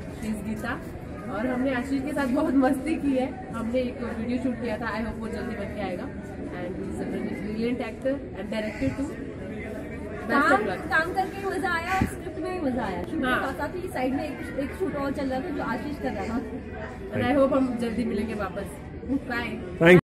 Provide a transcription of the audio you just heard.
She is Gita. और हमने आशीष के साथ बहुत मस्ती की है। हमने एक वीडियो शूट किया था, आई होप वो जल्दी बन के आएगा। And he is a brilliant actor and director too. काम करके मजा आया और स्क्रिप्ट में भी मजा आया। शूट के साथ ही साइड में एक शूट और चल रहा था जो आशीष कर रहा था। आई होप हम जल्दी मिलेंगे वापस। बाय।